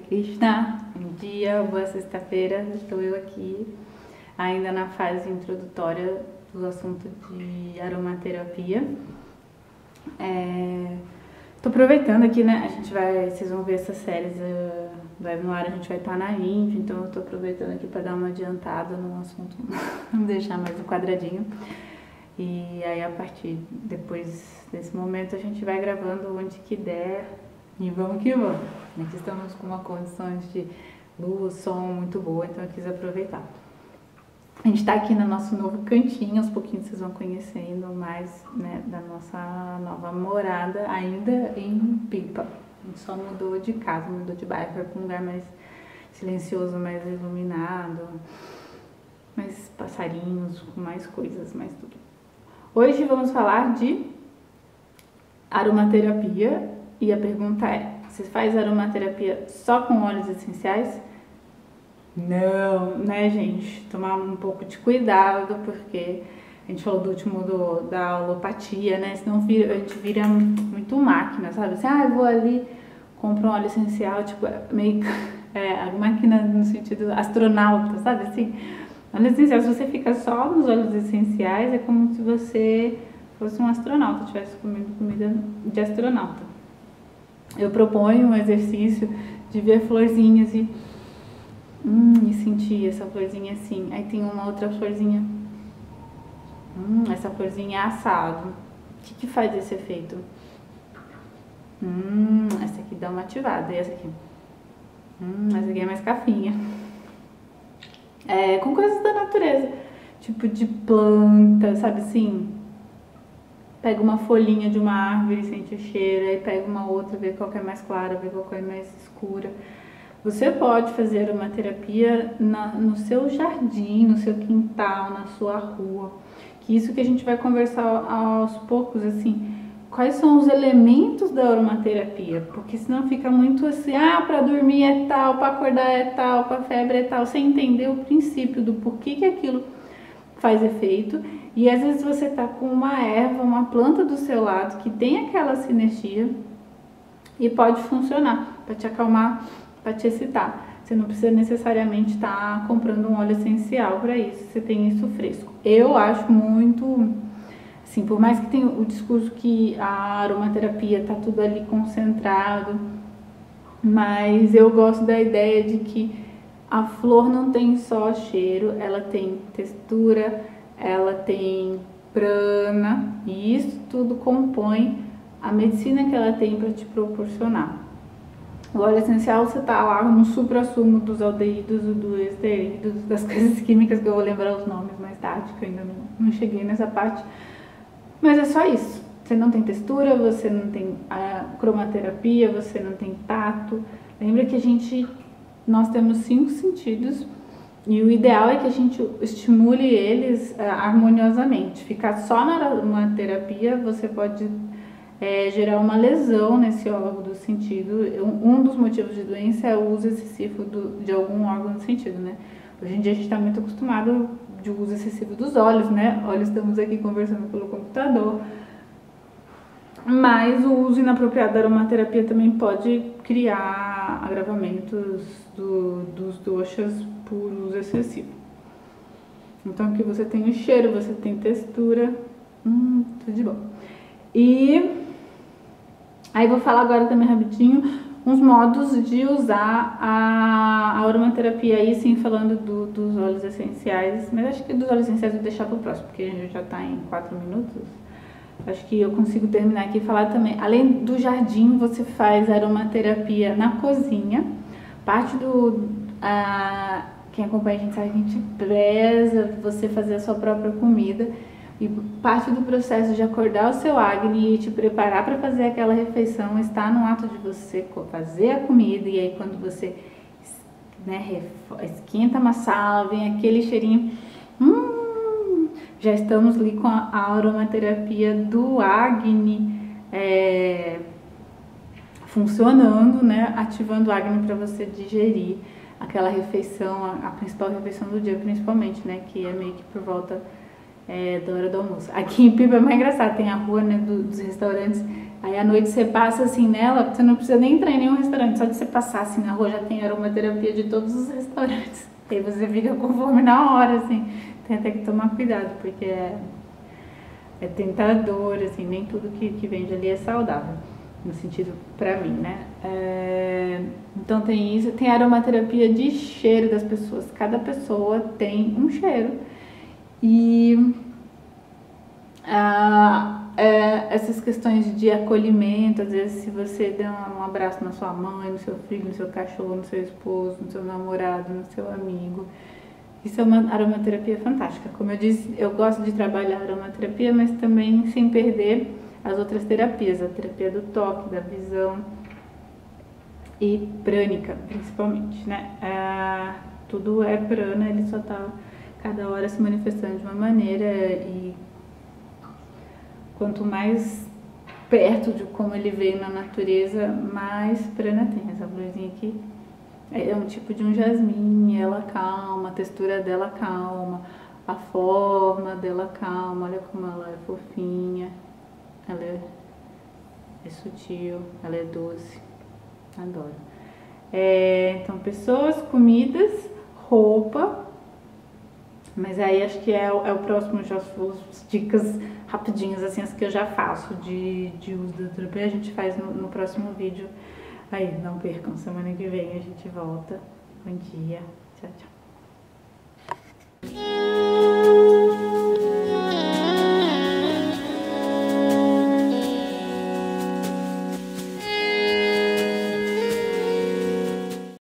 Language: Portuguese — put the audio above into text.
Krishna, bom dia, boa sexta-feira. Estou eu aqui, ainda na fase introdutória do assunto de aromaterapia. Tô aproveitando aqui, né? Vocês vão ver essas séries do webinar, a gente vai estar na Índia, então eu tô aproveitando aqui para dar uma adiantada no assunto, não deixar mais no quadradinho. E aí, depois desse momento, a gente vai gravando onde que der e vamos que vamos. Aqui estamos com uma condição de luz, som muito boa, então eu quis aproveitar. A gente está aqui no nosso novo cantinho, aos pouquinhos vocês vão conhecendo mais, né, da nossa nova morada, ainda em Pipa. A gente só mudou de casa, mudou de bairro, foi para um lugar mais silencioso, mais iluminado, mais passarinhos, com mais coisas, mais tudo. Hoje vamos falar de aromaterapia e a pergunta é: você faz aromaterapia só com óleos essenciais? Não, né, gente? Tomar um pouco de cuidado, porque a gente falou do último da alopatia, né? Senão a gente vira muito máquina, sabe? Assim, eu vou ali, compro um óleo essencial, tipo, meio a máquina no sentido astronauta, sabe? Assim, óleo essencial, se você fica só nos óleos essenciais, é como se você fosse um astronauta, estivesse comendo comida de astronauta. Eu proponho um exercício de ver florzinhas e sentir essa florzinha assim. Aí tem uma outra florzinha. Essa florzinha é assado. O que faz esse efeito? Essa aqui dá uma ativada. E essa aqui? Essa aqui é mais cafinha. Com coisas da natureza. Tipo de planta, sabe assim? Pega uma folhinha de uma árvore, sente o cheiro. Aí pega uma outra, vê qual que é mais clara, vê qual que é mais escura. Você pode fazer uma terapia no seu jardim, no seu quintal, na sua rua. Que isso que a gente vai conversar aos poucos, assim, quais são os elementos da aromaterapia, porque senão fica muito assim, para dormir é tal, para acordar é tal, para febre é tal, sem entender o princípio do porquê que aquilo faz efeito. E às vezes você tá com uma erva, uma planta do seu lado que tem aquela sinergia e pode funcionar para te acalmar, para te excitar. Você não precisa necessariamente estar comprando um óleo essencial para isso, você tem isso fresco. Eu acho muito, assim, por mais que tenha o discurso que a aromaterapia tá tudo ali concentrado, mas eu gosto da ideia de que a flor não tem só cheiro, ela tem textura, ela tem prana, e isso tudo compõe a medicina que ela tem para te proporcionar. O óleo essencial, você tá lá no supra-sumo dos aldeídos, dos esterídeos, das coisas químicas, que eu vou lembrar os nomes mais tarde, que eu ainda não cheguei nessa parte. Mas é só isso. Você não tem textura, você não tem cromaterapia, você não tem tato. Lembra que nós temos 5 sentidos e o ideal é que a gente estimule eles harmoniosamente. Ficar só na aromaterapia, você pode gerar uma lesão nesse órgão do sentido. Um dos motivos de doença é o uso excessivo de algum órgão do sentido, né? Hoje em dia a gente está muito acostumado de uso excessivo dos olhos, né? Olha, estamos aqui conversando pelo computador. Mas o uso inapropriado da aromaterapia também pode criar agravamentos dos doshas por uso excessivo. Então aqui você tem o cheiro, você tem textura, tudo de bom. E aí vou falar agora também rapidinho uns modos de usar a aromaterapia, aí sim falando dos óleos essenciais, mas acho que dos óleos essenciais eu vou deixar para o próximo, porque a gente já está em 4 minutos. Acho que eu consigo terminar aqui e falar também. Além do jardim, você faz aromaterapia na cozinha. Parte quem acompanha a gente sabe que a gente preza você fazer a sua própria comida. E parte do processo de acordar o seu Agni e te preparar para fazer aquela refeição está no ato de você fazer a comida. E aí quando você esquenta a massala, vem aquele cheirinho, já estamos ali com a aromaterapia do Agni funcionando, né? Ativando o Agni para você digerir aquela refeição, a principal refeição do dia principalmente, né? Que é meio que por volta da hora do almoço. Aqui em Pipa é mais engraçado, tem a rua, né, dos restaurantes, Aí à noite você passa assim nela, você não precisa nem entrar em nenhum restaurante, só de você passar assim na rua já tem aromaterapia de todos os restaurantes. Aí você fica com fome na hora, assim. Tem até que tomar cuidado, porque é tentador, assim, nem tudo que vende ali é saudável, no sentido pra mim, né? Então tem isso, tem aromaterapia de cheiro das pessoas. Cada pessoa tem um cheiro. E essas questões de acolhimento, às vezes se você der um abraço na sua mãe, no seu filho, no seu cachorro, no seu esposo, no seu namorado, no seu amigo, isso é uma aromaterapia fantástica. Como eu disse, eu gosto de trabalhar aromaterapia, mas também sem perder as outras terapias, a terapia do toque, da visão e prânica, principalmente, né? Tudo é prana, ele só tá cada hora se manifestando de uma maneira, e quanto mais perto de como ele veio na natureza, mais prana tem. Essa florzinha aqui é um tipo de um jasmim, ela calma, a textura dela calma, a forma dela calma, olha como ela é fofinha, ela é sutil, ela é doce, adoro. Então, pessoas, comidas, roupa, mas aí acho que é o próximo, já as dicas rapidinhas, assim, as que eu já faço de uso da terapia, a gente faz no próximo vídeo. Aí, não percam, semana que vem a gente volta. Bom dia, tchau, tchau.